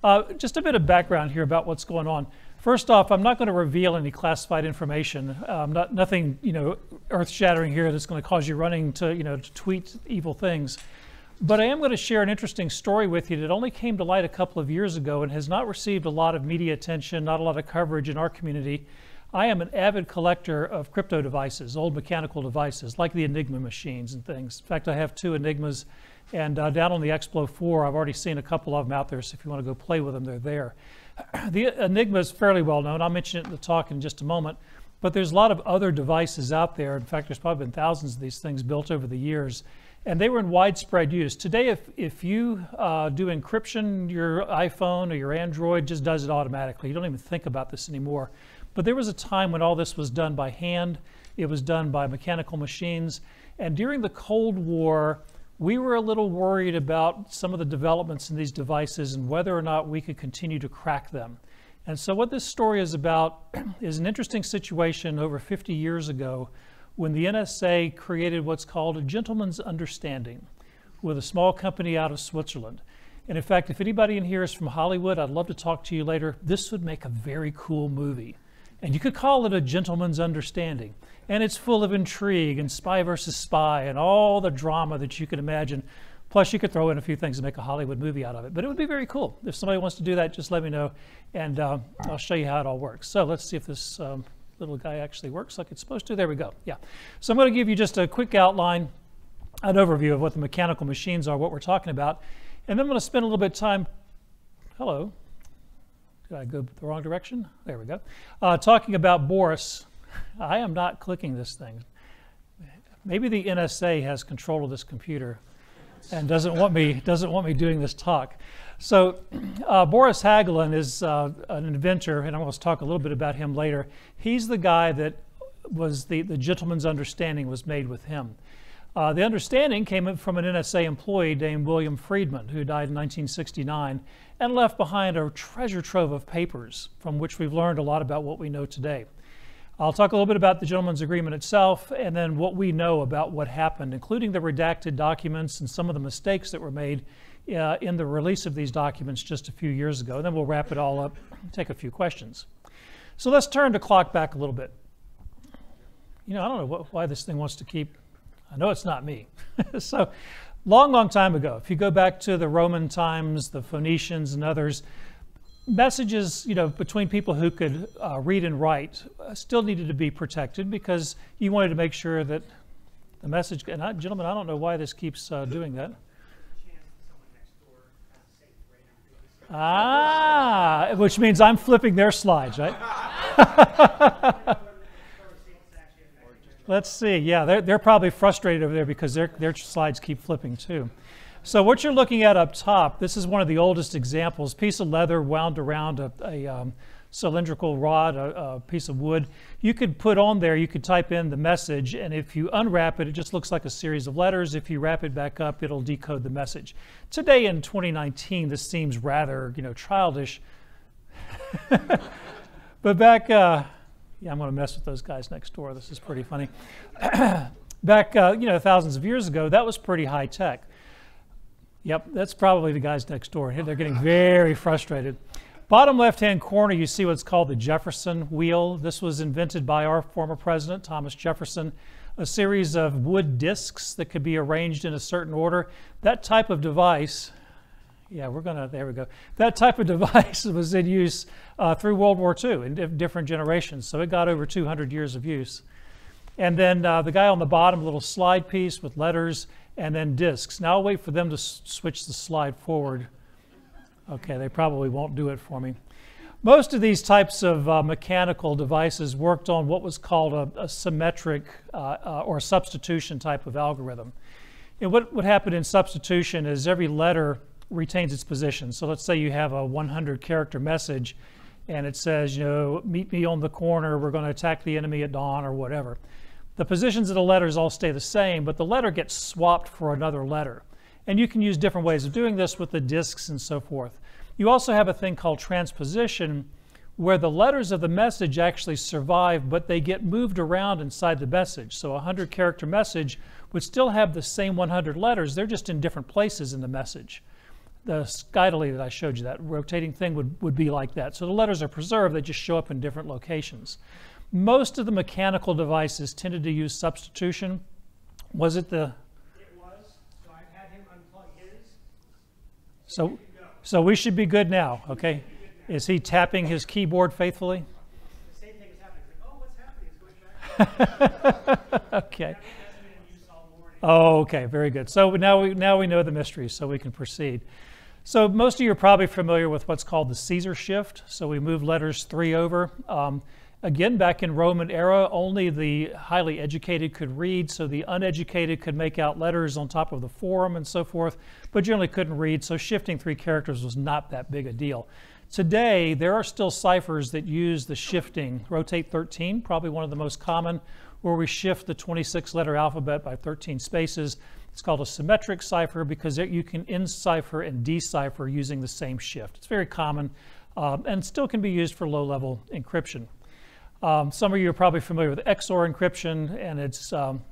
Just a bit of background here about what's going on. First off, I'm not going to reveal any classified information. Nothing, earth-shattering here that's going to cause you running to, to tweet evil things. But I am going to share an interesting story with you that only came to light a couple of years ago and has not received a lot of media attention, not a lot of coverage in our community. I am an avid collector of crypto devices, old mechanical devices, like the Enigma machines and things. In fact, I have 2 Enigmas, and down on the Explo 4, I've already seen a couple of them out there, so if you want to go play with them, they're there. The Enigma is fairly well known. I'll mention it in the talk in just a moment. But there's a lot of other devices out there. In fact, there's probably been thousands of these things built over the years. And they were in widespread use. Today, if you do encryption, your iPhone or your Android just does it automatically. You don't even think about this anymore. But there was a time when all this was done by hand. It was done by mechanical machines. And during the Cold War, we were a little worried about some of the developments in these devices and whether or not we could continue to crack them. And so what this story is about is an interesting situation over 50 years ago when the NSA created what's called a gentleman's understanding with a small company out of Switzerland. And in fact, if anybody in here is from Hollywood, I'd love to talk to you later. This would make a very cool movie. And you could call it a gentleman's understanding. And it's full of intrigue and spy versus spy and all the drama that you can imagine. Plus, you could throw in a few things to make a Hollywood movie out of it. But it would be very cool. If somebody wants to do that, just let me know, and I'll show you how it all works. So let's see if this little guy actually works like it's supposed to. There we go. Yeah. So I'm going to give you just a quick outline, an overview of what the mechanical machines are, what we're talking about. And then I'm going to spend a little bit of time, hello, did I go the wrong direction? There we go. Talking about Boris. I am not clicking this thing. Maybe the NSA has control of this computer and doesn't want me doing this talk. So Boris Hagelin is an inventor, and I'm going to talk a little bit about him later. He's the guy that was the gentleman's understanding was made with him. The understanding came from an NSA employee named William Friedman, who died in 1969 and left behind a treasure trove of papers from which we've learned a lot about what we know today. I'll talk a little bit about the gentleman's agreement itself and then what we know about what happened, including the redacted documents and some of the mistakes that were made in the release of these documents just a few years ago. And then we'll wrap it all up and take a few questions. So let's turn the clock back a little bit. I don't know why this thing wants to keep, I know it's not me. So long time ago, if you go back to the Roman times, the Phoenicians and others, messages, between people who could read and write still needed to be protected because you wanted to make sure that the message, and gentlemen, I don't know why this keeps doing that. Which means I'm flipping their slides, right? Let's see. Yeah, they're probably frustrated over there because their slides keep flipping too. So what you're looking at up top, this is one of the oldest examples, piece of leather wound around a cylindrical rod, a piece of wood. You could put on there, you could type in the message, and if you unwrap it, it just looks like a series of letters. If you wrap it back up, it'll decode the message. Today in 2019, this seems rather, childish. But back, yeah, I'm going to mess with those guys next door. This is pretty funny. Back, thousands of years ago, that was pretty high tech. Yep, that's probably the guys next door. They're getting very frustrated. Bottom left-hand corner, you see what's called the Jefferson wheel. This was invented by our former president, Thomas Jefferson. A series of wood discs that could be arranged in a certain order. That type of device, there we go. That type of device was in use through World War II in different generations. So it got over 200 years of use. And then the guy on the bottom, a little slide piece with letters, and then discs. Now I'll wait for them to switch the slide forward. Okay, they probably won't do it for me. Most of these types of mechanical devices worked on what was called a symmetric or substitution type of algorithm. And what would happen in substitution is every letter retains its position. So let's say you have a 100-character message and it says, meet me on the corner, we're going to attack the enemy at dawn or whatever. The positions of the letters all stay the same, but the letter gets swapped for another letter. And you can use different ways of doing this with the disks and so forth. You also have a thing called transposition, where the letters of the message actually survive, but they get moved around inside the message. So a 100-character message would still have the same 100 letters. They're just in different places in the message. the skydily that I showed you, that rotating thing would be like that. So the letters are preserved, they just show up in different locations. Most of the mechanical devices tended to use substitution. Was it the... It was, so I've had him unplug his. So we should be good now, okay? Is he tapping his keyboard faithfully? The same thing is happening. It's like, oh, what's happening? It's going back. Okay. Oh, okay, very good. So now we know the mystery, so we can proceed. So most of you are probably familiar with what's called the Caesar shift. So we move letters 3 over. Again, back in Roman era, only the highly educated could read, so the uneducated could make out letters on top of the forum and so forth, but generally couldn't read, so shifting 3 characters was not that big a deal. Today, there are still ciphers that use the shifting. Rotate 13, probably one of the most common, where we shift the 26-letter alphabet by 13 spaces. It's called a symmetric cipher because you can encipher and decipher using the same shift. It's very common and still can be used for low-level encryption. Some of you are probably familiar with XOR encryption, and it's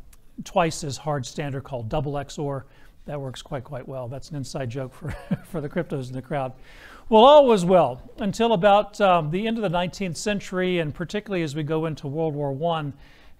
twice as hard standard called double XOR. That works quite well. That's an inside joke for the cryptos in the crowd. Well, all was well until about the end of the 19th century, and particularly as we go into World War I.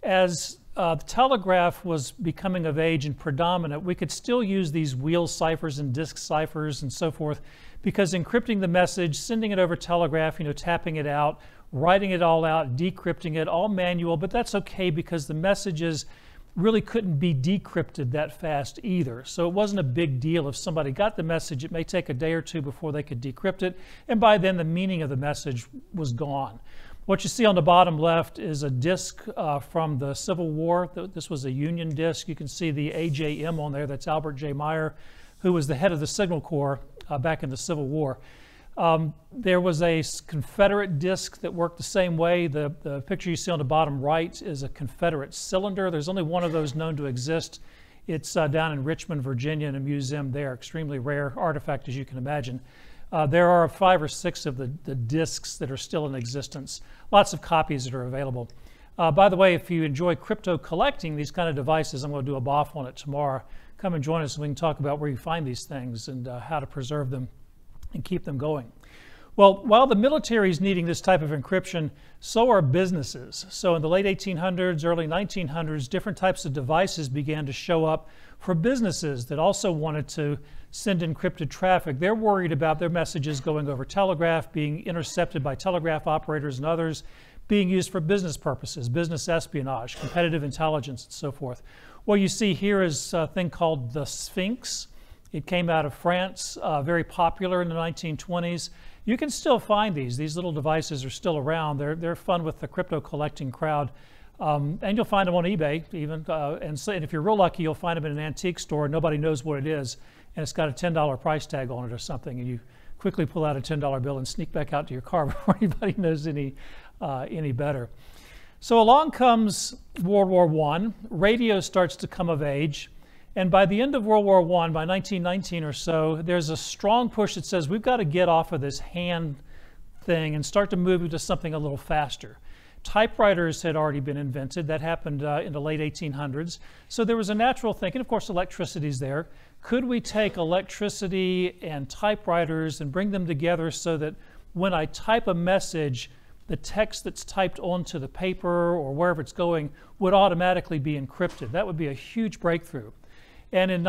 As the telegraph was becoming of age and predominant, we could still use these wheel ciphers and disk ciphers and so forth, because encrypting the message, sending it over telegraph, tapping it out, writing it all out, decrypting it, all manual, but that's okay because the messages really couldn't be decrypted that fast either. So it wasn't a big deal if somebody got the message. It may take a day or two before they could decrypt it, and by then the meaning of the message was gone. What you see on the bottom left is a disk from the Civil War. This was a Union disk. You can see the AJM on there. That's Albert J. Meyer, who was the head of the Signal Corps back in the Civil War. There was a Confederate disk that worked the same way. The picture you see on the bottom right is a Confederate cylinder. There's only one of those known to exist. It's down in Richmond, Virginia, in a museum there. Extremely rare artifact, as you can imagine. There are 5 or 6 of the disks that are still in existence. Lots of copies that are available. By the way, if you enjoy crypto collecting these kind of devices, I'm going to do a BOF on it tomorrow. Come and join us and we can talk about where you find these things and how to preserve them and keep them going. Well, while the military is needing this type of encryption, so are businesses. So in the late 1800s, early 1900s, different types of devices began to show up for businesses that also wanted to send encrypted traffic. They're worried about their messages going over telegraph, being intercepted by telegraph operators and others, being used for business purposes, business espionage, competitive intelligence, and so forth. What you see here is a thing called the Sphinx. It came out of France, very popular in the 1920s. You can still find these. These little devices are still around. They're fun with the crypto collecting crowd. And you'll find them on eBay even. And if you're real lucky, you'll find them in an antique store. Nobody knows what it is. And it's got a $10 price tag on it or something. And you quickly pull out a $10 bill and sneak back out to your car before anybody knows any better. So along comes World War I. Radio starts to come of age. And by the end of World War I, by 1919 or so, there's a strong push that says we've got to get off of this hand thing and start to move into something a little faster. Typewriters had already been invented. That happened in the late 1800s. So there was a natural thinking, of course, electricity's there. Could we take electricity and typewriters and bring them together so that when I type a message, the text that's typed onto the paper or wherever it's going would automatically be encrypted? That would be a huge breakthrough. And in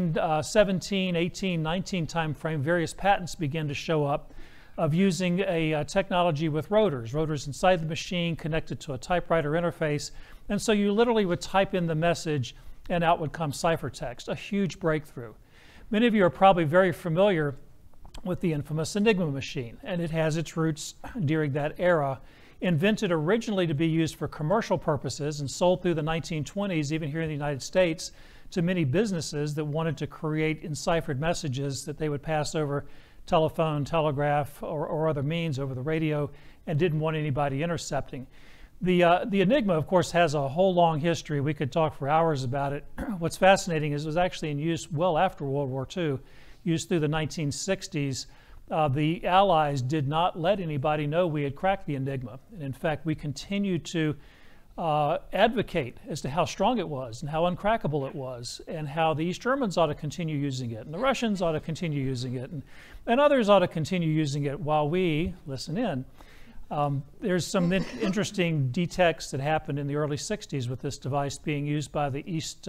1917, 18, 19 time frame, various patents began to show up of using a technology with rotors inside the machine connected to a typewriter interface. And so you literally would type in the message and out would come ciphertext, a huge breakthrough. Many of you are probably very familiar with the infamous Enigma machine, and it has its roots during that era. Invented originally to be used for commercial purposes and sold through the 1920s, even here in the United States, to many businesses that wanted to create enciphered messages that they would pass over telephone, telegraph, or other means over the radio, and didn't want anybody intercepting. The Enigma, of course, has a whole long history. We could talk for hours about it. What's fascinating is it was actually in use well after World War II, used through the 1960s. The Allies did not let anybody know we had cracked the Enigma. And in fact, we continued to advocate as to how strong it was and how uncrackable it was, and how the East Germans ought to continue using it, and the Russians ought to continue using it, and others ought to continue using it while we listen in. There's some interesting detects that happened in the early 60s with this device being used by the East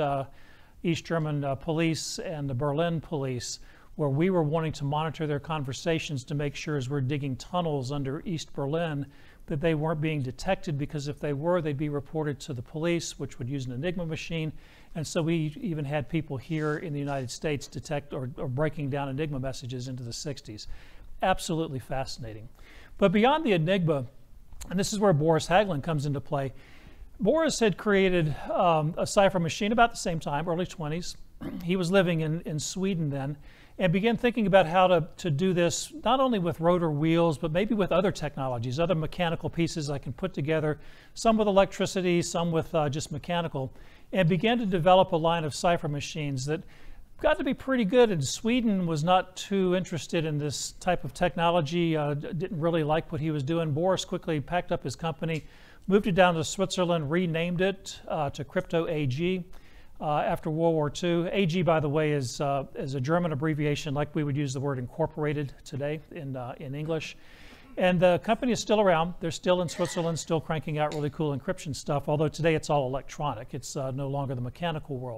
German police and the Berlin police, where we were wanting to monitor their conversations to make sure as we're digging tunnels under East Berlin that they weren't being detected, because if they were, they'd be reported to the police, which would use an Enigma machine. And so we even had people here in the United States detect or breaking down Enigma messages into the 60s. Absolutely fascinating. But beyond the Enigma, and this is where Boris Hagelin comes into play, Boris had created a cipher machine about the same time, early 20s. He was living in Sweden then, and began thinking about how to do this not only with rotor wheels, but maybe with other technologies, other mechanical pieces I can put together, some with electricity, some with just mechanical, and began to develop a line of cipher machines that got to be pretty good. And Sweden was not too interested in this type of technology, didn't really like what he was doing. Boris quickly packed up his company, moved it down to Switzerland, renamed it to Crypto AG. After World War II. AG, by the way, is a German abbreviation, like we would use the word incorporated today in English. And the company is still around. They're still in Switzerland, still cranking out really cool encryption stuff, although today it's all electronic. It's no longer the mechanical world.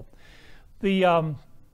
The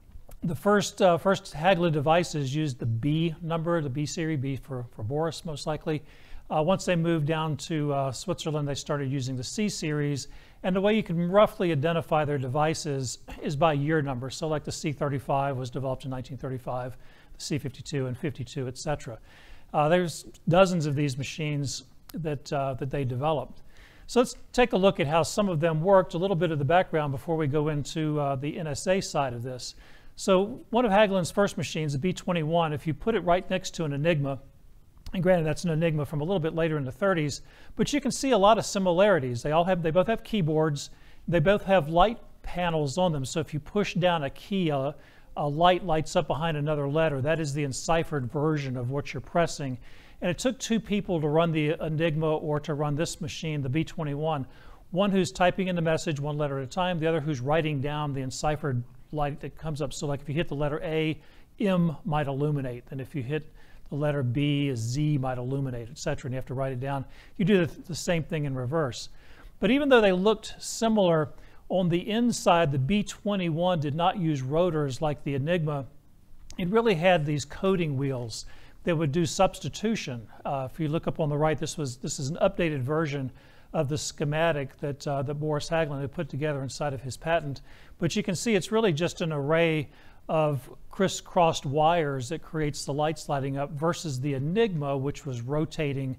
first Hagelin devices used the B number, the B series, B for Boris most likely. Once they moved down to Switzerland, they started using the C series. And the way you can roughly identify their devices is by year number. So like the C35 was developed in 1935, the C52 and 52, et cetera. There's dozens of these machines that they developed. So let's take a look at how some of them worked, a little bit of the background before we go into the NSA side of this. So one of Hagelin's first machines, the B21, if you put it right next to an Enigma, and granted, that's an Enigma from a little bit later in the 30s, but you can see a lot of similarities. They both have keyboards. They both have light panels on them. So if you push down a key, a light lights up behind another letter. That is the enciphered version of what you're pressing. And it took two people to run the Enigma or to run this machine, the B21. One who's typing in the message one letter at a time, the other who's writing down the enciphered light that comes up. So like if you hit the letter A, M might illuminate. And if you hit the letter B, a Z might illuminate, et cetera, and you have to write it down. You do the same thing in reverse. But even though they looked similar, on the inside, the B21 did not use rotors like the Enigma. It really had these coding wheels that would do substitution. If you look up on the right, this is an updated version of the schematic that Boris Hagelin had put together inside of his patent. But you can see it's really just an array of crisscrossed wires that creates the lights lighting up versus the Enigma, which was rotating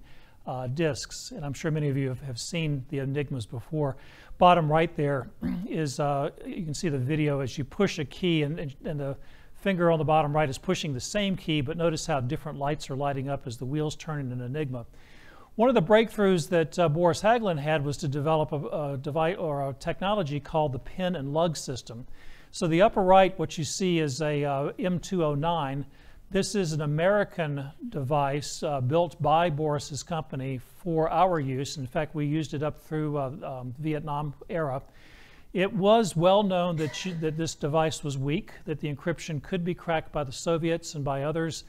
disks. And I'm sure many of you have seen the Enigmas before. Bottom right there is, you can see the video as you push a key, and the finger on the bottom right is pushing the same key, but notice how different lights are lighting up as the wheels turn in an Enigma. One of the breakthroughs that Boris Hagelin had was to develop a device or a technology called the pin and lug system. So the upper right, what you see is a M209. This is an American device built by Boris's company for our use. In fact, we used it up through Vietnam era. It was well known that this device was weak, that the encryption could be cracked by the Soviets and by others.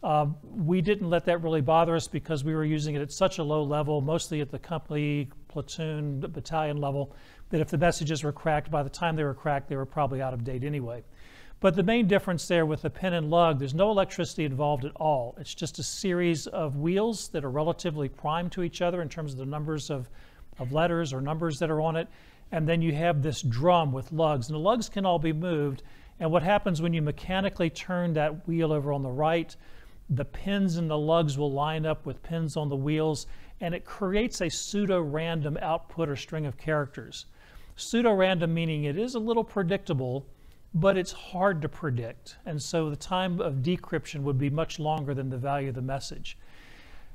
We didn't let that really bother us because we were using it at such a low level, mostly at the company, platoon, battalion level, that if the messages were cracked, by the time they were cracked, they were probably out of date anyway. But the main difference there with the pin and lug, there's no electricity involved at all. It's just a series of wheels that are relatively primed to each other in terms of the numbers of letters or numbers that are on it. And then you have this drum with lugs. And the lugs can all be moved. And what happens when you mechanically turn that wheel over on the right, the pins and the lugs will line up with pins on the wheels, and it creates a pseudo-random output or string of characters. Pseudo-random meaning it is a little predictable, but it's hard to predict. And so the time of decryption would be much longer than the value of the message.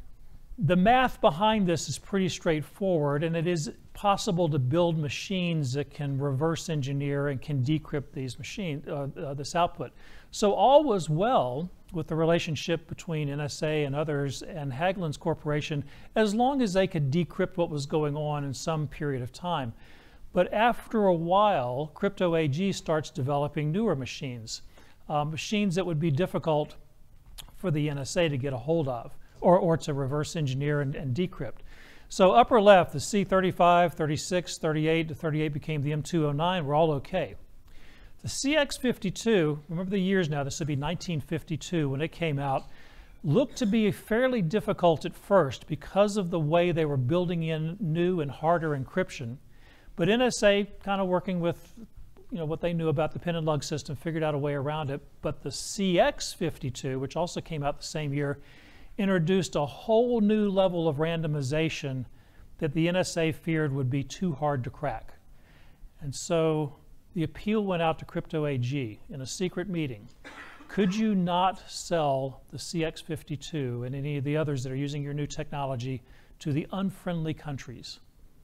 The math behind this is pretty straightforward, and it is possible to build machines that can reverse engineer and can decrypt these this output. So all was well with the relationship between NSA and others and Hagelin's corporation, as long as they could decrypt what was going on in some period of time. But after a while, Crypto AG starts developing newer machines, machines that would be difficult for the NSA to get a hold of, or to reverse engineer and decrypt. So upper left, the C35, 36, 38, the 38 became the M209, were all okay. The CX52, remember the years now, this would be 1952 when it came out, looked to be fairly difficult at first because of the way they were building in new and harder encryption. But NSA, kind of working with what they knew about the pin and lug system, figured out a way around it. But the CX52, which also came out the same year, introduced a whole new level of randomization that the NSA feared would be too hard to crack. And so the appeal went out to Crypto AG in a secret meeting. Could you not sell the CX52 and any of the others that are using your new technology to the unfriendly countries?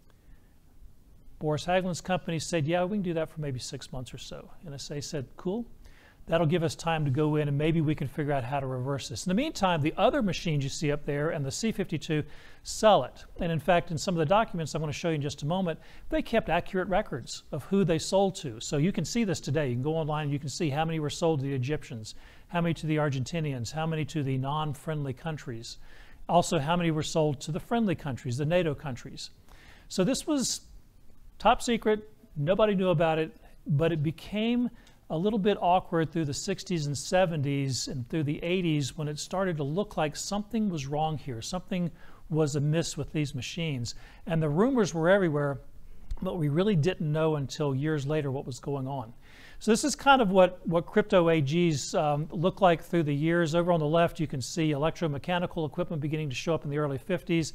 Boris Hagelin's company said, yeah, we can do that for maybe 6 months or so. NSA said, cool. That'll give us time to go in and maybe we can figure out how to reverse this. In the meantime, the other machines you see up there and the C52 sell it. And in fact, in some of the documents I'm going to show you in just a moment, they kept accurate records of who they sold to. So you can see this today. You can go online and you can see how many were sold to the Egyptians, how many to the Argentinians, how many to the non-friendly countries. Also, how many were sold to the friendly countries, the NATO countries. So this was top secret. Nobody knew about it, but it became a little bit awkward through the 60s and 70s and through the 80s when it started to look like something was wrong here. Something was amiss with these machines. And the rumors were everywhere, but we really didn't know until years later what was going on. So this is kind of what Crypto AGs look like through the years. Over on the left, you can see electromechanical equipment beginning to show up in the early 50s.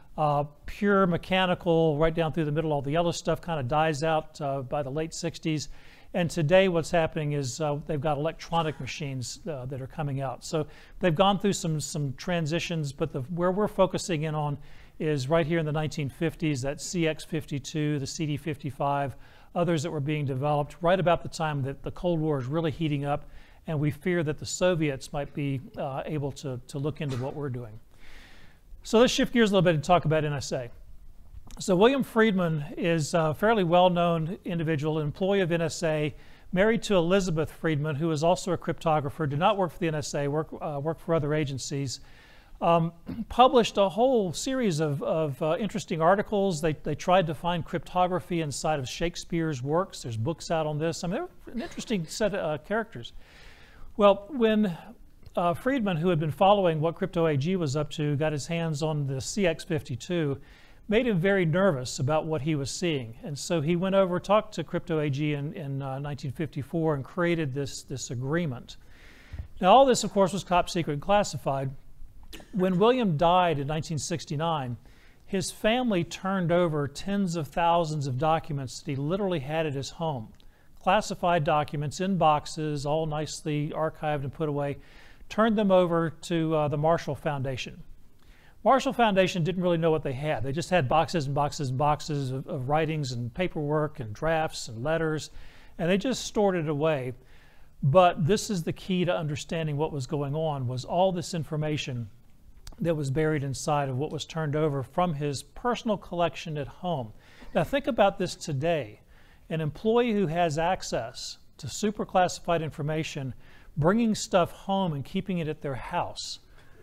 Pure mechanical, right down through the middle, all the yellow stuff kind of dies out by the late 60s. And today what's happening is they've got electronic machines that are coming out. So they've gone through some transitions, but where we're focusing in on is right here in the 1950s, that CX52, the CD55, others that were being developed right about the time that the Cold War is really heating up, and we fear that the Soviets might be able to look into what we're doing. So let's shift gears a little bit and talk about NSA. So William Friedman is a fairly well-known individual, an employee of NSA, married to Elizabeth Friedman, who is also a cryptographer, did not work for the NSA, worked for other agencies, published a whole series of interesting articles. They tried to find cryptography inside of Shakespeare's works. There's books out on this. I mean, they're an interesting set of characters. Well, when Friedman, who had been following what Crypto AG was up to, got his hands on the CX52, made him very nervous about what he was seeing. And so he went over, talked to Crypto AG in 1954 and created this agreement. Now all this, of course, was top secret and classified. When William died in 1969, his family turned over tens of thousands of documents that he literally had at his home. Classified documents in boxes, all nicely archived and put away, turned them over to the Marshall Foundation. Marshall Foundation didn't really know what they had. They just had boxes and boxes and boxes of writings and paperwork and drafts and letters, and they just stored it away. But this is the key to understanding what was going on, was all this information that was buried inside of what was turned over from his personal collection at home. Now think about this today. An employee who has access to super classified information, bringing stuff home and keeping it at their house.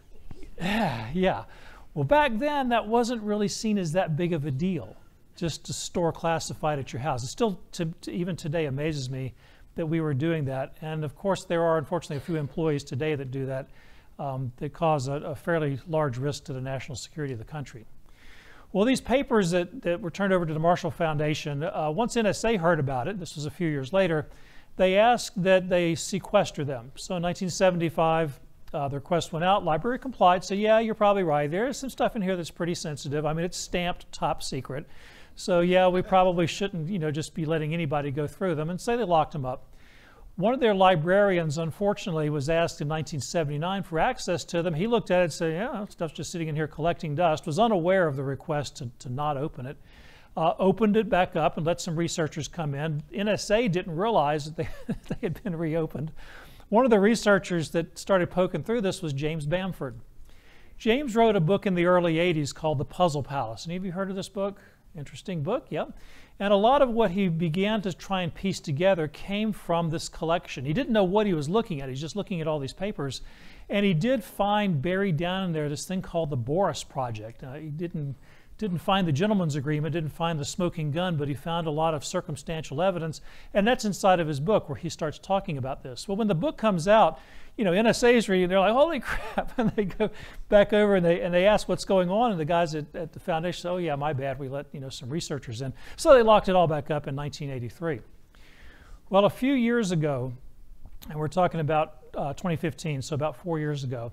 Yeah. Well, back then, that wasn't really seen as that big of a deal, just to store classified at your house. It still, even today, amazes me that we were doing that. And of course, there are, unfortunately, a few employees today that do that, that cause a fairly large risk to the national security of the country. Well, these papers that were turned over to the Marshall Foundation, once NSA heard about it, this was a few years later, they asked that they sequester them. So in 1975, the request went out, library complied, so yeah, you're probably right. There is some stuff in here that's pretty sensitive. I mean, it's stamped top secret. So yeah, we probably shouldn't, just be letting anybody go through them, and say they locked them up. One of their librarians, unfortunately, was asked in 1979 for access to them. He looked at it and said, yeah, stuff's just sitting in here collecting dust, was unaware of the request to not open it, opened it back up and let some researchers come in. NSA didn't realize that they had been reopened. One of the researchers that started poking through this was James Bamford. James wrote a book in the early 80s called The Puzzle Palace. Any of you heard of this book? Interesting book, yep. And a lot of what he began to try and piece together came from this collection. He didn't know what he was looking at. He's just looking at all these papers. And he did find buried down in there this thing called the Boris Project. He didn't find the gentleman's agreement, didn't find the smoking gun, but he found a lot of circumstantial evidence. And that's inside of his book where he starts talking about this. Well, when the book comes out, you know, NSA's reading, they're like, holy crap, and they go back over and they ask what's going on, and the guys at the foundation say, oh yeah, my bad, we let, you know, some researchers in. So they locked it all back up in 1983. Well, a few years ago, and we're talking about 2015, so about 4 years ago,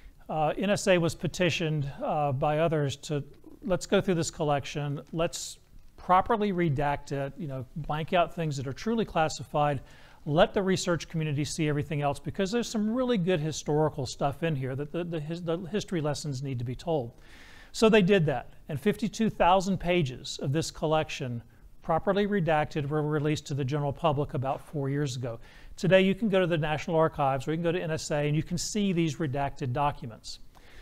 NSA was petitioned by others to, let's go through this collection, let's properly redact it, you know, blank out things that are truly classified, let the research community see everything else, because there's some really good historical stuff in here that the history lessons need to be told. So they did that, and 52,000 pages of this collection, properly redacted, were released to the general public about 4 years ago. Today you can go to the National Archives or you can go to NSA and you can see these redacted documents.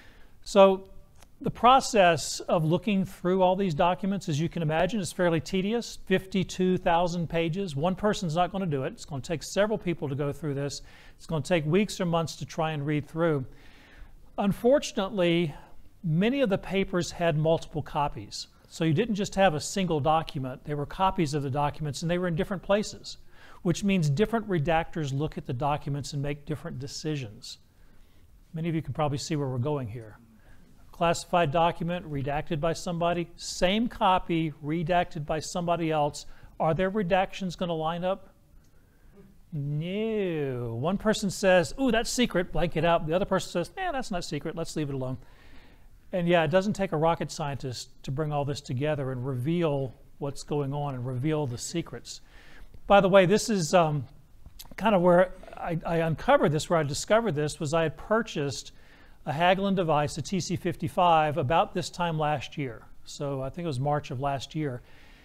So the process of looking through all these documents, as you can imagine, is fairly tedious. 52,000 pages. One person's not going to do it. It's going to take several people to go through this. It's going to take weeks or months to try and read through. Unfortunately, many of the papers had multiple copies. So you didn't just have a single document. There were copies of the documents, and they were in different places, which means different redactors look at the documents and make different decisions. Many of you can probably see where we're going here. Classified document redacted by somebody, same copy redacted by somebody else. Are their redactions going to line up? No. One person says, ooh, that's secret, blank it out. The other person says, nah, that's not secret, let's leave it alone. And yeah, it doesn't take a rocket scientist to bring all this together and reveal what's going on and reveal the secrets. By the way, this is kind of where I uncovered this, where I discovered this, was I had purchased a Hagelin device, a TC55, about this time last year. So I think it was March of last year.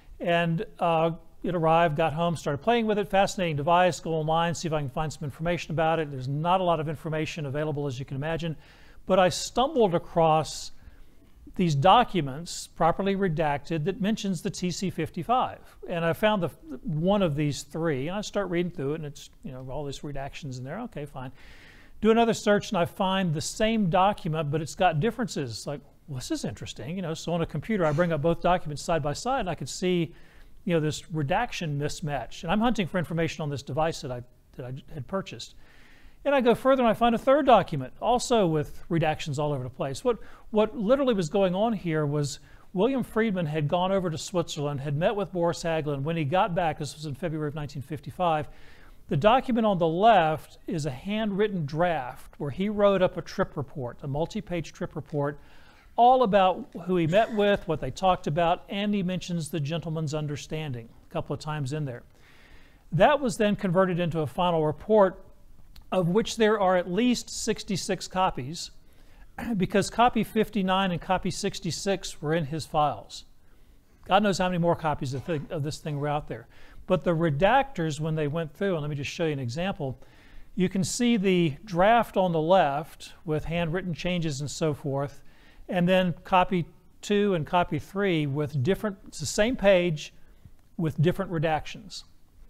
And it arrived, got home, started playing with it. Fascinating device. Go online, see if I can find some information about it. There's not a lot of information available, as you can imagine. But I stumbled across these documents, properly redacted, that mentions the TC55. And I found one of these three. And I start reading through it, and it's, you know, all these redactions in there. Okay, fine. Do another search, and I find the same document, but it's got differences. Like, well, this is interesting, you know. So on a computer, I bring up both documents side by side, and I could see, you know, this redaction mismatch. And I'm hunting for information on this device that I had purchased. And I go further, and I find a third document, also with redactions all over the place. What literally was going on here was William Friedman had gone over to Switzerland, had met with Boris Hagelin. When he got back, this was in February of 1955, the document on the left is a handwritten draft where he wrote up a trip report, a multi-page trip report, all about who he met with, what they talked about, and he mentions the gentleman's understanding a couple of times in there. That was then converted into a final report, of which there are at least 66 copies, because copy 59 and copy 66 were in his files. God knows how many more copies of this thing were out there. But the redactors, when they went through, and let me just show you an example, you can see the draft on the left with handwritten changes and so forth, and then copy 2 and copy 3 with different, it's the same page with different redactions.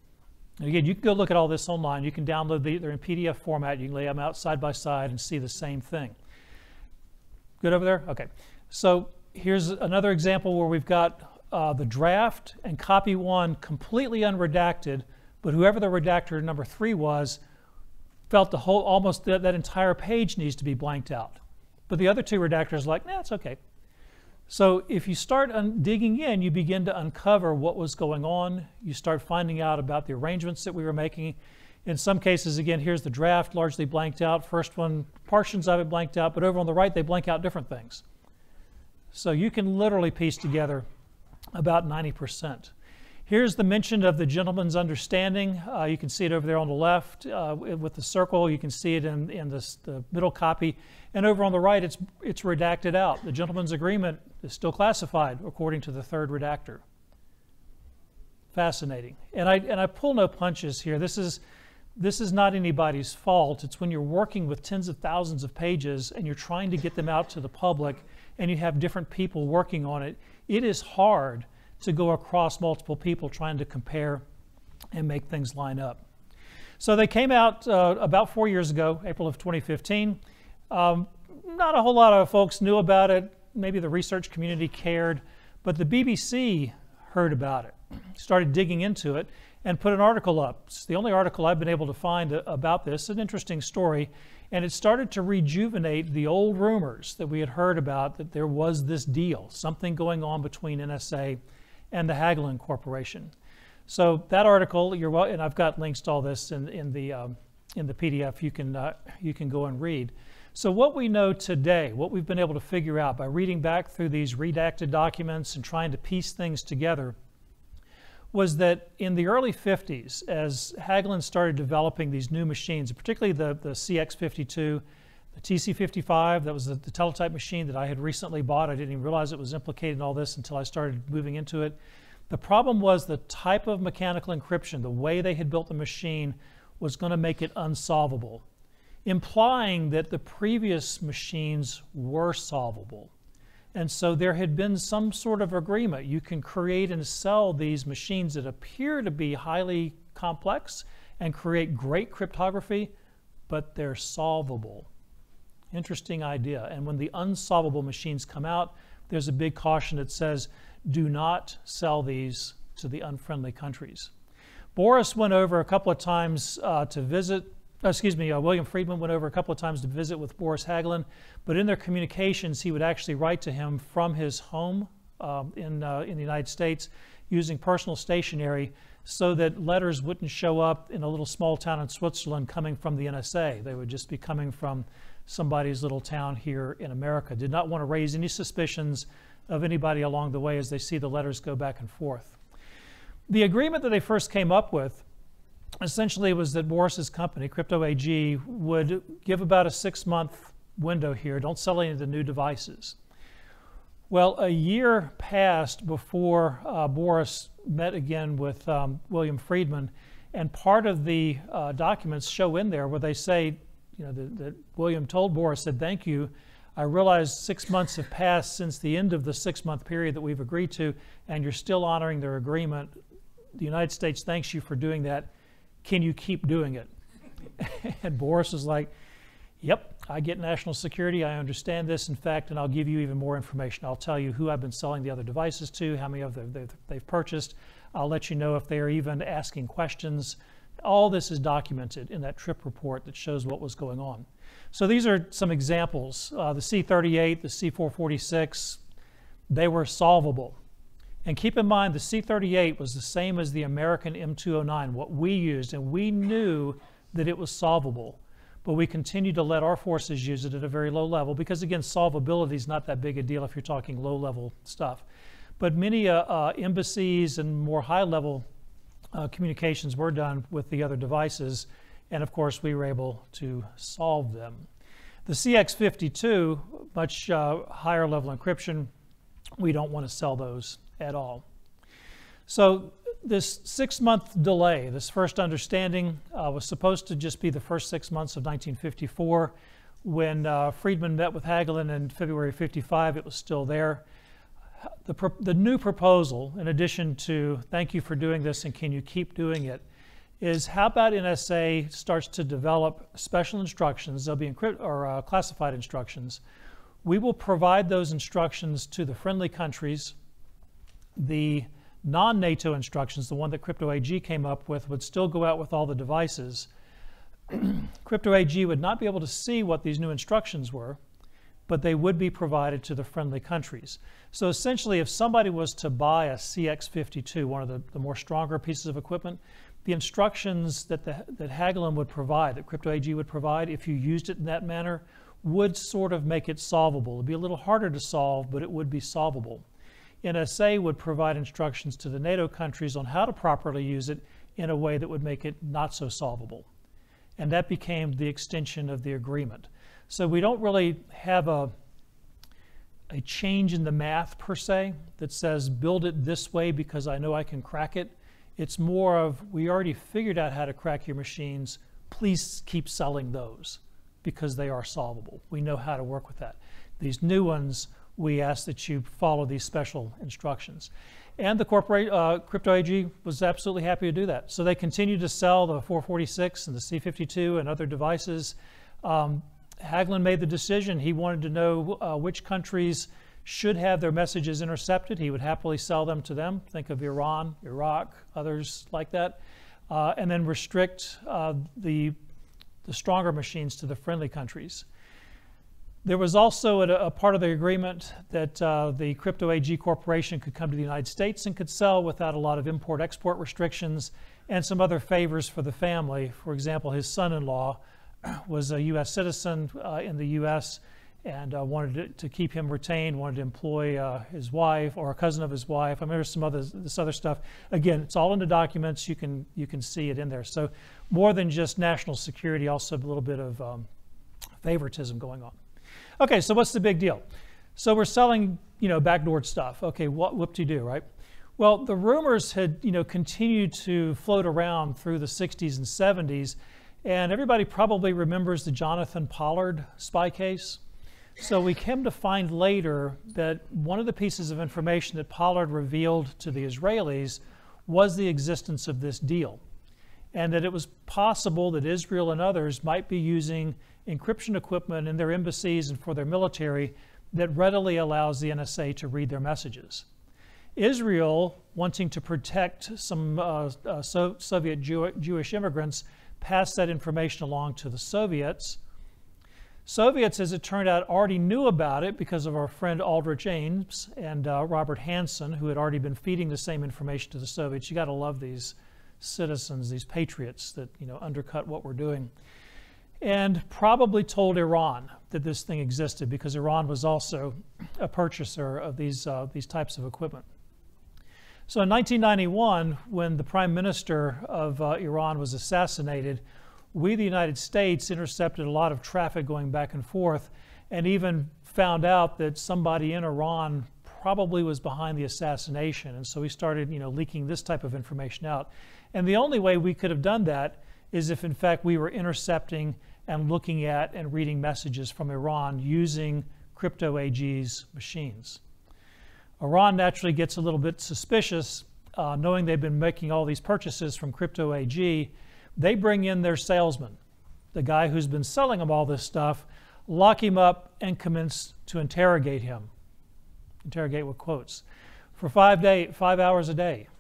And again, you can go look at all this online. You can download they're in PDF format. You can lay them out side by side and see the same thing. Good over there? Okay. So here's another example where we've got the draft and copy 1 completely unredacted, but whoever the redactor number 3 was felt the whole, almost that entire page needs to be blanked out. But the other 2 redactors are like, nah, it's okay. So if you start digging in, you begin to uncover what was going on. You start finding out about the arrangements that we were making. In some cases, again, here's the draft largely blanked out. First one, portions of it blanked out, but over on the right, they blank out different things. So you can literally piece together about 90%. Here's the mention of the gentleman's understanding. You can see it over there on the left with the circle. You can see it in the middle copy. And over on the right, it's redacted out. The gentleman's agreement is still classified according to the third redactor. Fascinating. And I pull no punches here. This is not anybody's fault. It's when you're working with tens of thousands of pages and you're trying to get them out to the public and you have different people working on it. It is hard to go across multiple people trying to compare and make things line up. So they came out about 4 years ago, April of 2015. Not a whole lot of folks knew about it. Maybe the research community cared, but the BBC heard about it, started digging into it, and put an article up. It's the only article I've been able to find about this. An interesting story, and it started to rejuvenate the old rumors that we had heard about, that there was this deal, something going on between NSA and the Hagelin Corporation. So that article, and I've got links to all this in the PDF. You can go and read. So what we know today, what we've been able to figure out by reading back through these redacted documents and trying to piece things together, was that in the early 50s, as Hagelin started developing these new machines, particularly the CX52, the TC55, that was the teletype machine that I had recently bought. I didn't even realize it was implicated in all this until I started moving into it. The problem was the type of mechanical encryption, the way they had built the machine, was going to make it unsolvable, implying that the previous machines were solvable. And so there had been some sort of agreement. You can create and sell these machines that appear to be highly complex and create great cryptography, but they're solvable. Interesting idea. And when the unsolvable machines come out, there's a big caution that says, do not sell these to the unfriendly countries. Boris went over a couple of times to visit, William Friedman went over a couple of times to visit with Boris Hagelin, but in their communications, he would actually write to him from his home in the United States using personal stationery so that letters wouldn't show up in a little small town in Switzerland coming from the NSA. They would just be coming from somebody's little town here in America. Did not want to raise any suspicions of anybody along the way as they see the letters go back and forth. The agreement that they first came up with essentially was that Boris's company, Crypto AG, would give about a 6-month window here. Don't sell any of the new devices. Well, a year passed before Boris met again with William Friedman, and part of the documents show in there where they say, that William told Boris, said, thank you. I realize 6 months have passed since the end of the 6-month period that we've agreed to, and you're still honoring their agreement. The United States thanks you for doing that. Can you keep doing it? And Boris was like, yep, I get national security. I understand this, in fact, and I'll give you even more information. I'll tell you who I've been selling the other devices to, how many of them they've purchased. I'll let you know if they're even asking questions. All this is documented in that trip report that shows what was going on. So these are some examples. The C38, the C446, they were solvable. And keep in mind, the C38 was the same as the American M209, what we used, and we knew that it was solvable. But we continued to let our forces use it at a very low level because, again, solvability is not that big a deal if you're talking low-level stuff. But many embassies and more high-level communications were done with the other devices, and of course we were able to solve them. The CX52, much higher level encryption, we don't want to sell those at all. So this 6-month delay, this first understanding, was supposed to just be the first 6 months of 1954. When Friedman met with Hagelin in February 55, it was still there. The new proposal, in addition to thank you for doing this and can you keep doing it, is how about NSA starts to develop special instructions. They'll be classified instructions. We will provide those instructions to the friendly countries. The non-NATO instructions, the one that Crypto AG came up with, would still go out with all the devices. Crypto AG would not be able to see what these new instructions were, but they would be provided to the friendly countries. So essentially, if somebody was to buy a CX52, one of the more stronger pieces of equipment, the instructions that Hagelin would provide, that Crypto AG would provide, if you used it in that manner, would sort of make it solvable. It would be a little harder to solve, but it would be solvable. NSA would provide instructions to the NATO countries on how to properly use it in a way that would make it not so solvable. And that became the extension of the agreement. So we don't really have a change in the math per se that says build it this way because I know I can crack it. It's more of we already figured out how to crack your machines. Please keep selling those because they are solvable. We know how to work with that. These new ones, we ask that you follow these special instructions. And the Crypto AG was absolutely happy to do that. So they continued to sell the 446 and the C52 and other devices. Hagelin made the decision. He wanted to know which countries should have their messages intercepted. He would happily sell them to them. Think of Iran, Iraq, others like that. And then restrict the stronger machines to the friendly countries. There was also a part of the agreement that the Crypto AG Corporation could come to the United States and could sell without a lot of import-export restrictions and some other favors for the family. For example, his son-in-law was a U.S. citizen in the U.S. and wanted to keep him retained, wanted to employ his wife or a cousin of his wife. I mean, there's this other stuff. Again, it's all in the documents. You can see it in there. So more than just national security, also a little bit of favoritism going on. Okay, so what's the big deal? So we're selling, backdoor stuff. Okay, whoop-de-doo, right? Well, the rumors had, continued to float around through the 60s and 70s, and everybody probably remembers the Jonathan Pollard spy case. So we came to find later that one of the pieces of information that Pollard revealed to the Israelis was the existence of this deal, and that it was possible that Israel and others might be using encryption equipment in their embassies and for their military that readily allows the NSA to read their messages. Israel, wanting to protect some Soviet Jewish immigrants, passed that information along to the Soviets. Soviets, as it turned out, already knew about it because of our friend Aldrich Ames and Robert Hansen, who had already been feeding the same information to the Soviets. You got to love these citizens, these patriots that undercut what we're doing. And probably told Iran that this thing existed because Iran was also a purchaser of these types of equipment. So in 1991, when the prime minister of Iran was assassinated, we, the United States, intercepted a lot of traffic going back and forth and even found out that somebody in Iran probably was behind the assassination. And so we started leaking this type of information out. And the only way we could have done that is if, in fact, we were intercepting and looking at and reading messages from Iran using Crypto AG's machines. Iran naturally gets a little bit suspicious, knowing they've been making all these purchases from Crypto AG. They bring in their salesman, the guy who's been selling them all this stuff, lock him up, and commence to interrogate him. Interrogate with quotes. For 5 hours a day.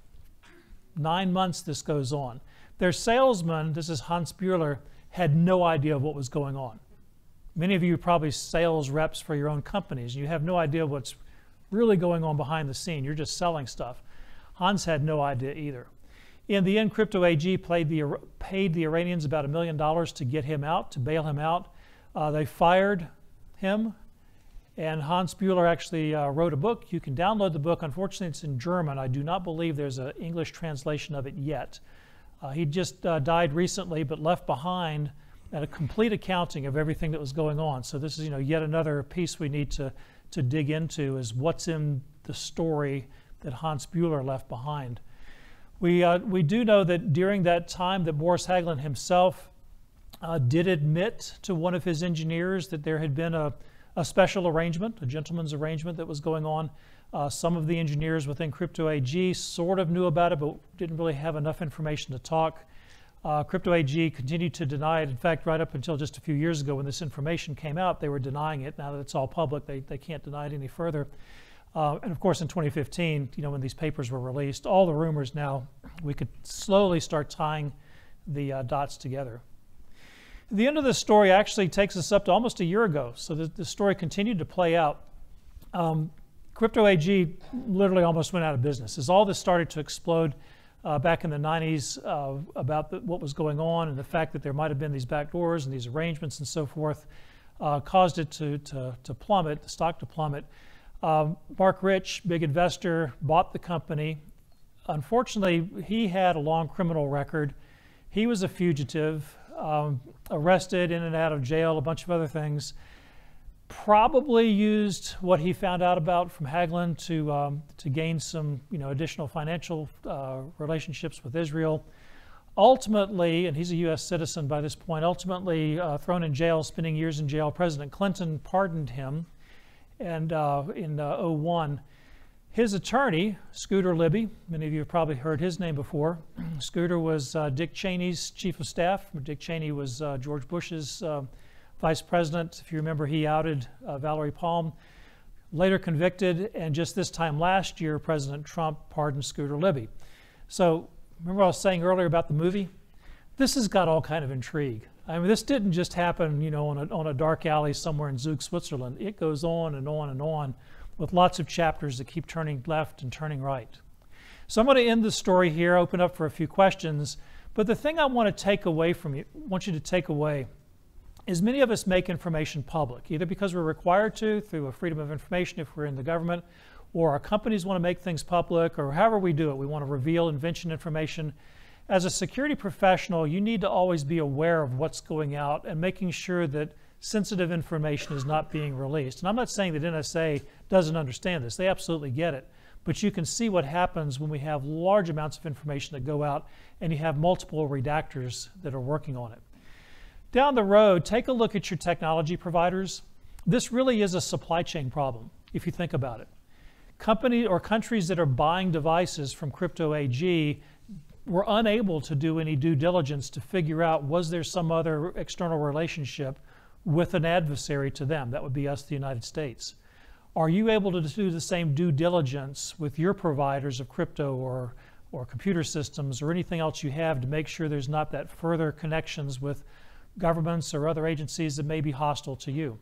9 months this goes on. Their salesman, this is Hans Buehler, had no idea of what was going on. Many of you are probably sales reps for your own companies. You have no idea what's really going on behind the scene. You're just selling stuff. Hans had no idea either. In the end, Crypto AG paid the Iranians about $1 million to get him out, to bail him out. They fired him, and Hans Buehler actually wrote a book. You can download the book. Unfortunately, it's in German. I do not believe there's an English translation of it yet. He just died recently, but left behind a complete accounting of everything that was going on. So this is, yet another piece we need to dig into is what's in the story that Hans Buehler left behind. We do know that during that time that Boris Hagelin himself did admit to one of his engineers that there had been a special arrangement, a gentleman's arrangement that was going on. Some of the engineers within Crypto AG sort of knew about it, but didn't really have enough information to talk. Crypto AG continued to deny it. In fact, right up until just a few years ago when this information came out, they were denying it. Now that it's all public, they can't deny it any further. And of course, in 2015, when these papers were released, all the rumors now, we could slowly start tying the dots together. The end of this story actually takes us up to almost a year ago. So the story continued to play out. Crypto AG literally almost went out of business. As all this started to explode back in the 90s about what was going on and the fact that there might have been these backdoors and these arrangements and so forth, caused it to plummet, the stock to plummet. Mark Rich, big investor, bought the company. Unfortunately, he had a long criminal record. He was a fugitive, arrested, in and out of jail, a bunch of other things. Probably used what he found out about from Hagelin to gain some additional financial relationships with Israel. Ultimately, and he's a U.S. citizen by this point, ultimately thrown in jail, spending years in jail. President Clinton pardoned him, and in 2001. His attorney, Scooter Libby, many of you have probably heard his name before. Scooter was Dick Cheney's chief of staff. Dick Cheney was George Bush's vice president. If you remember, he outed Valerie Palm, later convicted, and just this time last year, President Trump pardoned Scooter Libby. So remember what I was saying earlier about the movie? This has got all kind of intrigue. I mean, this didn't just happen, on a dark alley somewhere in Zug, Switzerland. It goes on and on and on with lots of chapters that keep turning left and turning right. So I'm going to end the story here, open up for a few questions. But the thing I want to take away from you, want you to take away, is many of us make information public, either because we're required to through a freedom of information if we're in the government, or our companies want to make things public, or however we do it. We want to reveal invention information. As a security professional, you need to always be aware of what's going out and making sure that sensitive information is not being released. And I'm not saying that NSA doesn't understand this. They absolutely get it. But you can see what happens when we have large amounts of information that go out and you have multiple redactors that are working on it. Down the road, take a look at your technology providers. This really is a supply chain problem, if you think about it. Companies or countries that are buying devices from Crypto AG were unable to do any due diligence to figure out, was there some other external relationship with an adversary to them? That would be us, the United States. Are you able to do the same due diligence with your providers of crypto or computer systems or anything else you have to make sure there's not that further connections with governments or other agencies that may be hostile to you?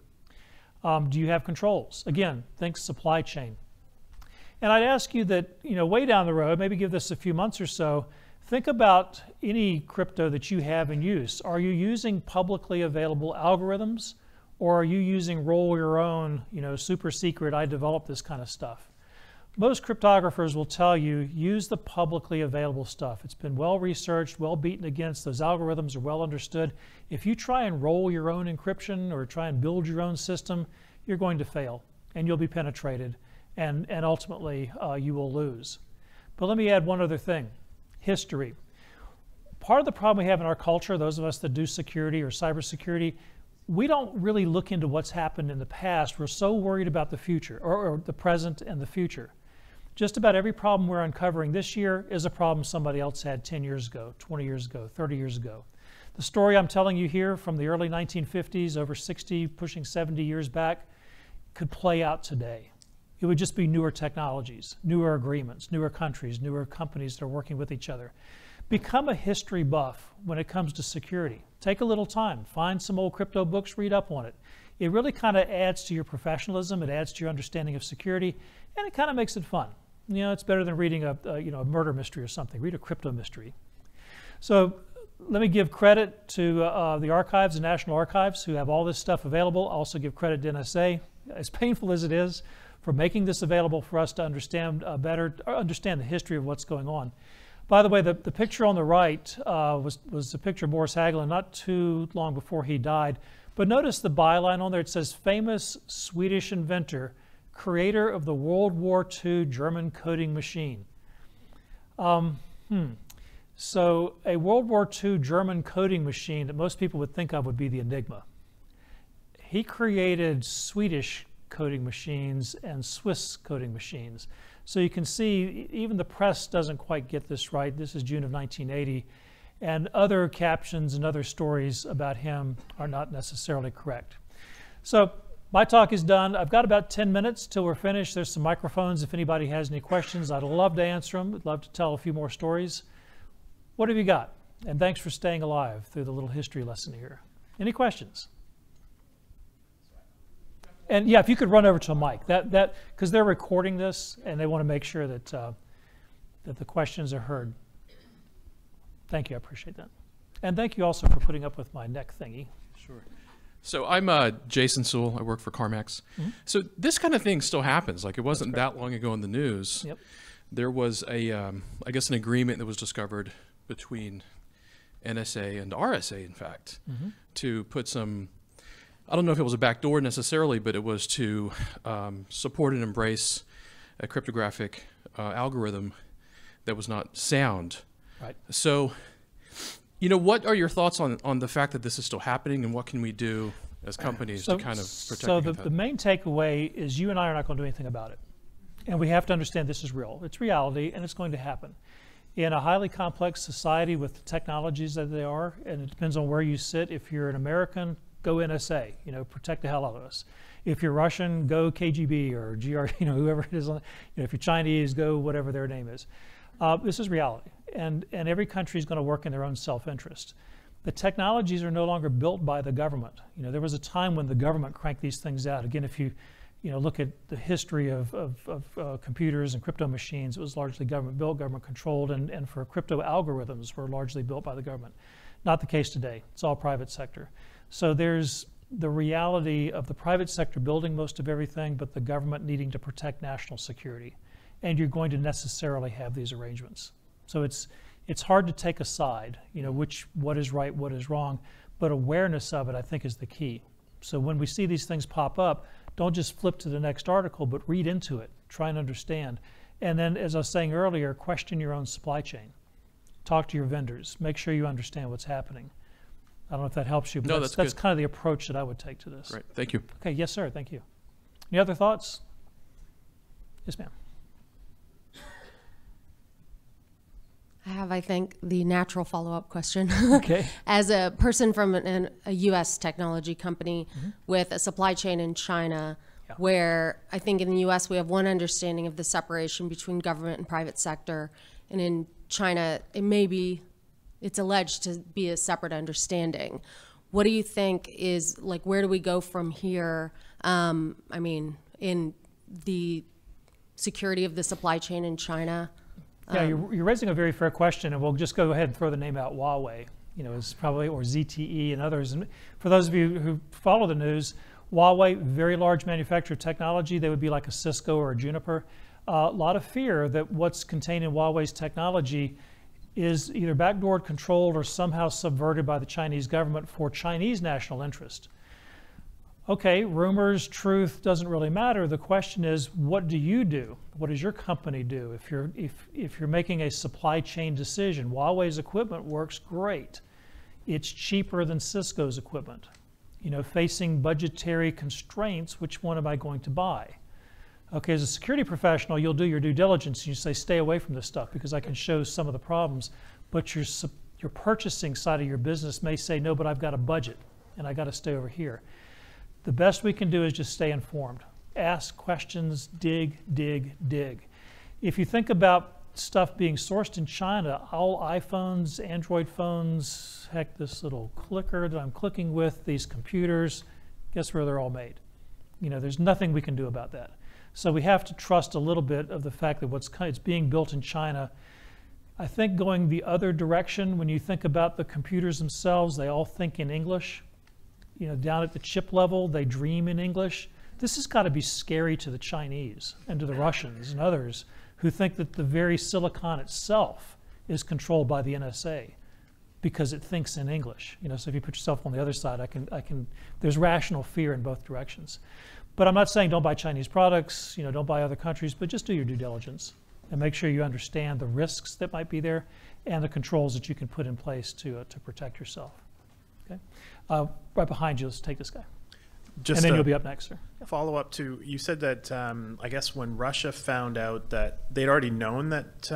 Do you have controls? Again, think supply chain. And I'd ask you that, way down the road, maybe give this a few months or so, think about any crypto that you have in use. Are you using publicly available algorithms, or are you using roll your own, super secret, I developed this kind of stuff? Most cryptographers will tell you, use the publicly available stuff. It's been well researched, well beaten against. Those algorithms are well understood. If you try and roll your own encryption or try and build your own system, you're going to fail and you'll be penetrated, and ultimately you will lose. But let me add one other thing. History. Part of the problem we have in our culture, those of us that do security or cybersecurity, we don't really look into what's happened in the past. We're so worried about the future, or the present and the future. Just about every problem we're uncovering this year is a problem somebody else had 10 years ago, 20 years ago, 30 years ago. The story I'm telling you here from the early 1950s, over 60, pushing 70 years back, could play out today. It would just be newer technologies, newer agreements, newer countries, newer companies that are working with each other. Become a history buff when it comes to security. Take a little time, find some old crypto books, read up on it. It really kind of adds to your professionalism, it adds to your understanding of security, and it kind of makes it fun. It's better than reading a murder mystery or something. Read a crypto mystery. So let me give credit to the archives, the National Archives, who have all this stuff available. I also give credit to NSA, as painful as it is, for making this available for us to understand better, understand the history of what's going on. By the way, the picture on the right was a picture of Boris Hagelin not too long before he died. But notice the byline on there. It says, famous Swedish inventor, creator of the World War II German coding machine. So a World War II German coding machine that most people would think of would be the Enigma. He created Swedish coding machines and Swiss coding machines. So you can see even the press doesn't quite get this right. This is June of 1980. And other captions and other stories about him are not necessarily correct. So my talk is done. I've got about 10 minutes till we're finished. There's some microphones if anybody has any questions. I'd love to answer them. I'd love to tell a few more stories. What have you got? And thanks for staying alive through the little history lesson here. Any questions? And yeah, if you could run over to a mic, because they're recording this and they want to make sure that that the questions are heard. Thank you, I appreciate that. And thank you also for putting up with my neck thingy. Sure. So I'm Jason Sewell. I work for CarMax. So this kind of thing still happens. Like, it wasn't that long ago in the news. Yep. There was I guess, an agreement that was discovered between NSA and RSA, in fact, to put some, I don't know if it was a backdoor necessarily, but it was to support and embrace a cryptographic algorithm that was not sound. Right. So, you know, what are your thoughts on the fact that this is still happening, and what can we do as companies to kind of protect So against the main takeaway is you and I are not going to do anything about it. And we have to understand this is real. It's reality, and it's going to happen. In a highly complex society with the technologies that they are, and it depends on where you sit. If you're an American, go NSA, you know, protect the hell out of us. If you're Russian, go KGB or GR, you know, whoever it is. You know, if you're Chinese, go whatever their name is. This is reality, and every country is going to work in their own self-interest. The technologies are no longer built by the government. You know, there was a time when the government cranked these things out. Again, if you look at the history of computers and crypto machines, it was largely government built, government controlled, and for crypto algorithms were largely built by the government. Not the case today. It's all private sector. So there's the reality of the private sector building most of everything, but the government needing to protect national security. And you're going to necessarily have these arrangements. So it's hard to take a side, you know, what is right, what is wrong, but awareness of it, I think, is the key. So when we see these things pop up, don't just flip to the next article, but read into it, try and understand. And then, as I was saying earlier, question your own supply chain. Talk to your vendors, make sure you understand what's happening. I don't know if that helps you, but No, that's kind of the approach that I would take to this. Right, thank you. Okay, yes, sir, thank you. Any other thoughts? Yes, ma'am. I have, I think, the natural follow-up question. Okay. As a person from a U.S. technology company with a supply chain in China, where I think in the U.S. we have one understanding of the separation between government and private sector, and in China it's alleged to be a separate understanding. What do you think is, like, where do we go from here? I mean, in the security of the supply chain in China? Yeah, you're raising a very fair question, and we'll just go ahead and throw the name out. Huawei, you know, is probably, or ZTE and others. And for those of you who follow the news, Huawei, very large manufacturer of technology. They would be like a Cisco or a Juniper. A lot of fear that what's contained in Huawei's technology is either backdoored, controlled, or somehow subverted by the Chinese government for Chinese national interest. Okay, rumors, truth doesn't really matter. The question is, what do you do? What does your company do? If you're making a supply chain decision, Huawei's equipment works great. It's cheaper than Cisco's equipment. You know, facing budgetary constraints, which one am I going to buy? Okay, as a security professional, you'll do your due diligence and you say, stay away from this stuff because I can show some of the problems. But your purchasing side of your business may say, no, but I've got a budget and I got to stay over here. The best we can do is just stay informed. Ask questions, dig, dig, dig. If you think about stuff being sourced in China, all iPhones, Android phones, heck, this little clicker that I'm clicking with, these computers, guess where they're all made? You know, there's nothing we can do about that. So we have to trust a little bit of the fact that it's being built in China. I think going the other direction, when you think about the computers themselves, they all think in English. You know, down at the chip level, they dream in English. This has got to be scary to the Chinese and to the Russians and others who think that the very silicon itself is controlled by the NSA because it thinks in English. You know, so if you put yourself on the other side, there's rational fear in both directions. But I'm not saying don't buy Chinese products, you know, don't buy other countries, but just do your due diligence and make sure you understand the risks that might be there and the controls that you can put in place to protect yourself. Okay, right behind you, let's take this guy. Just and then you'll be up next, sir. Follow up to, you said that, I guess when Russia found out that they'd already known that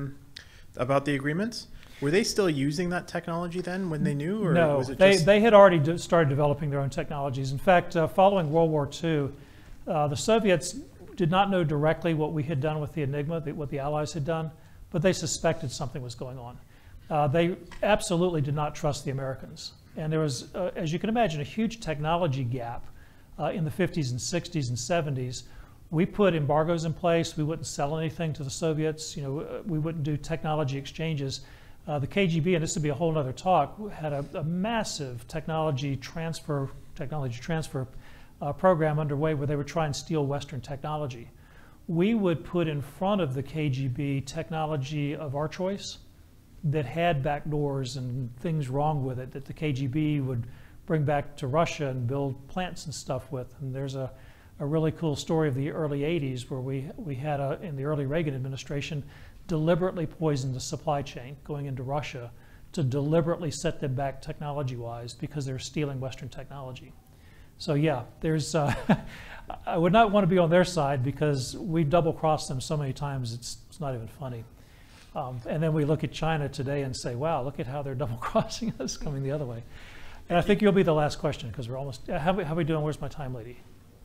about the agreements, were they still using that technology then when they knew? Or no, was it they had already started developing their own technologies. In fact, following World War II, the Soviets did not know directly what we had done with the Enigma, what the Allies had done, but they suspected something was going on. They absolutely did not trust the Americans. And there was, as you can imagine, a huge technology gap in the 50s and 60s and 70s. We put embargoes in place. We wouldn't sell anything to the Soviets. You know, we wouldn't do technology exchanges. The KGB, and this would be a whole other talk, had a massive technology transfer technology transfer program underway where they would try and steal Western technology. We would put in front of the KGB technology of our choice that had backdoors and things wrong with it that the KGB would bring back to Russia and build plants and stuff with. And there's a really cool story of the early 80s where we had, in the early Reagan administration, deliberately poisoned the supply chain going into Russia to deliberately set them back technology-wise because they're stealing Western technology. So yeah, there's, I would not want to be on their side because we've double-crossed them so many times it's not even funny. And then we look at China today and say, wow, look at how they're double-crossing us coming the other way. And I think you'll be the last question because we're almost, how are we doing? Where's my time, lady?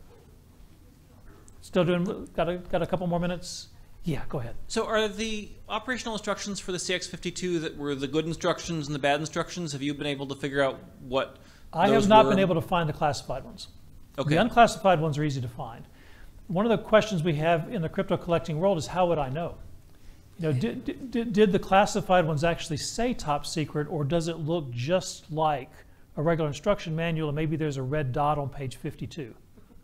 Still doing, got a couple more minutes? Yeah, go ahead. So are the operational instructions for the CX52 that were the good instructions and the bad instructions? Have you been able to figure out what I have not been able to find the classified ones. Okay. The unclassified ones are easy to find. One of the questions we have in the crypto collecting world is how would I know? You know, did the classified ones actually say top secret, or does it look just like a regular instruction manual and maybe there's a red dot on page 52?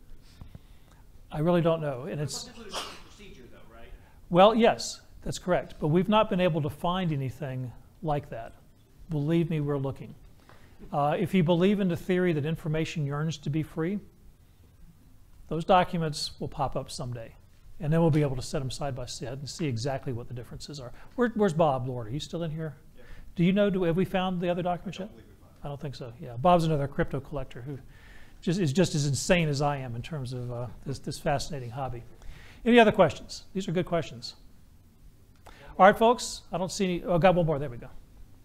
I really don't know. And it's procedure though, right? well, yes, that's correct. But we've not been able to find anything like that. Believe me, we're looking. If you believe in the theory that information yearns to be free, those documents will pop up someday. And then we'll be able to set them side by side and see exactly what the differences are. Where's Bob Lord? Are you still in here? Yeah. Do you know, have we found the other documents yet? I don't think so. Yeah, Bob's another crypto collector who is just as insane as I am in terms of this fascinating hobby. Any other questions? These are good questions. All right, folks, I don't see any, oh, got one more, there we go.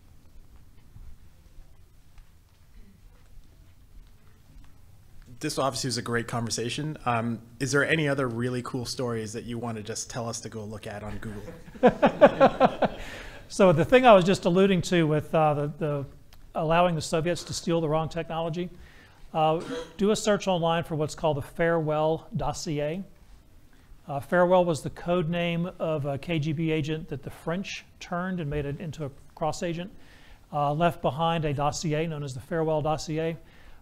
This obviously was a great conversation. Is there any other really cool stories that you want to just tell us to go look at on Google? So the thing I was just alluding to with allowing the Soviets to steal the wrong technology, do a search online for what's called the Farewell dossier. Farewell was the code name of a KGB agent that the French turned and made it into a cross agent, left behind a dossier known as the Farewell dossier.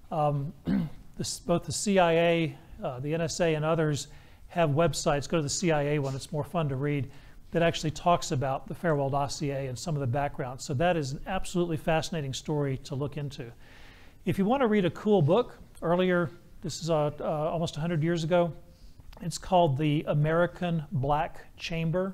Both the CIA, the NSA, and others have websites. Go to the CIA one, it's more fun to read, that actually talks about the Farewell dossier and some of the background. So that is an absolutely fascinating story to look into. If you want to read a cool book, earlier, this is almost 100 years ago, it's called The American Black Chamber.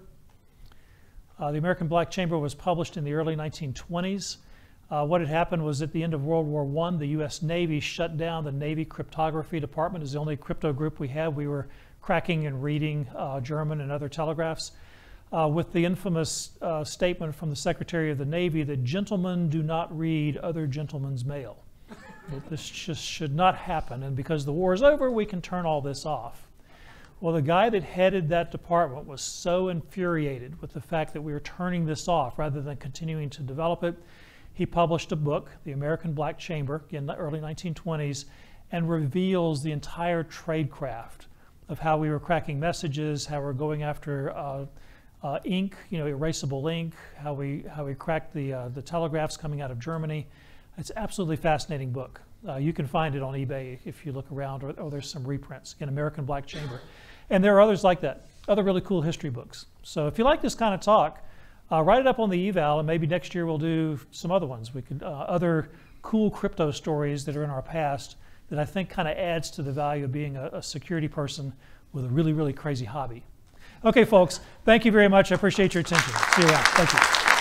The American Black Chamber was published in the early 1920s. What had happened was at the end of World War I, the U.S. Navy shut down the Navy Cryptography Department. It's the only crypto group we had. We were cracking and reading German and other telegraphs with the infamous statement from the Secretary of the Navy that gentlemen do not read other gentlemen's mail. This just should not happen, and because the war is over, we can turn all this off. Well, the guy that headed that department was so infuriated with the fact that we were turning this off rather than continuing to develop it. He published a book, The American Black Chamber, in the early 1920s, and reveals the entire tradecraft of how we were cracking messages, how we're going after ink, erasable ink, how we cracked the telegraphs coming out of Germany. It's an absolutely fascinating book. You can find it on eBay if you look around, or there's some reprints. Again, American Black Chamber. And there are others like that, other really cool history books. So if you like this kind of talk, write it up on the eval, and maybe next year we'll do some other ones. We could other cool crypto stories that are in our past that I think kind of adds to the value of being a security person with a really, really crazy hobby. Okay, folks, thank you very much. I appreciate your attention. See you around. Thank you.